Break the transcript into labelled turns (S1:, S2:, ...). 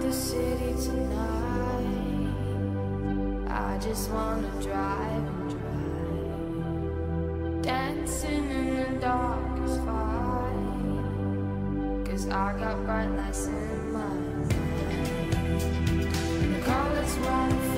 S1: the city tonight. I just wanna drive and drive, dancing in the dark is fine, 'cause I got bright lights in my mind. The colors won't